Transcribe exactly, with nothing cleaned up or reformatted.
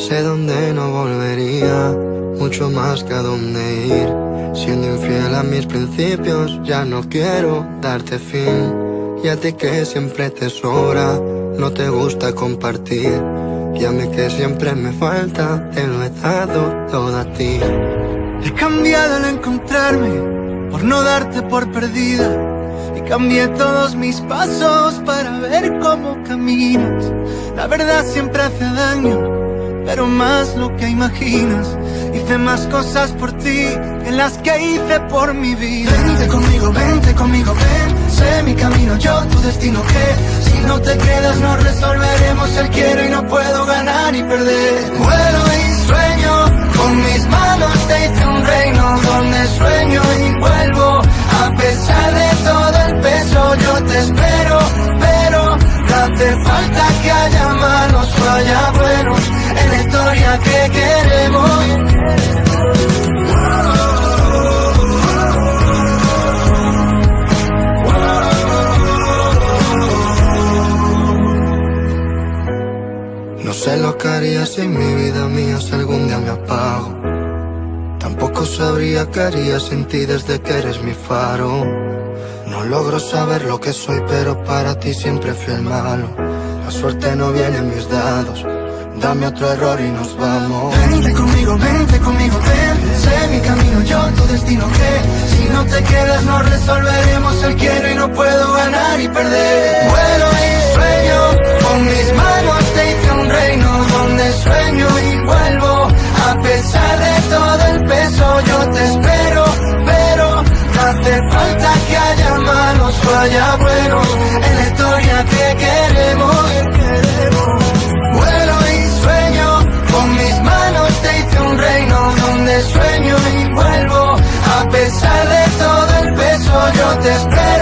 sé dónde no volvería, mucho más que a dónde ir. Siendo infiel a mis principios, ya no quiero darte fin. Y a ti que siempre te sobra, no te gusta compartir. Y a mí que siempre me falta, te lo he dado todo a ti. He cambiado al encontrarme, por no darte por perdida. Y cambié todos mis pasos para ver cómo caminas. La verdad siempre hace daño, pero más lo que imaginas. Hice más cosas por ti que las que hice por mi vida. Vente conmigo, vente conmigo, ven. Sé mi camino, yo tu destino, que si no te quedas no resolveremos el quiero y no puedo ganar y perder. Vuelo y sueño, con mis manos te hice un reino donde sueño y vuelvo. A pesar de todo el peso yo te espero, pero no hace falta que haya malos o haya buenos en la historia que queremos. No sé lo que haría si mi vida mía si algún día me apago. Tampoco sabría qué haría sin ti desde que eres mi faro. No logro saber lo que soy, pero para ti siempre fui el malo. La suerte no viene en mis dados, dame otro error y nos vamos. Vente conmigo, vente conmigo, ven. Sé mi camino, yo tu destino, que si no te quedas no resolveremos el quiero y no puedo ganar y perder. Vuelo y sueño, con mis manos te hice un reino donde sueño y vuelvo. A pesar de todo el peso yo te espero, pero no hace falta que haya malos o haya buenos en la historia que queremos. Vuelo y sueño, con mis manos te hice un reino donde sueño y vuelvo. A pesar de todo el peso yo te espero.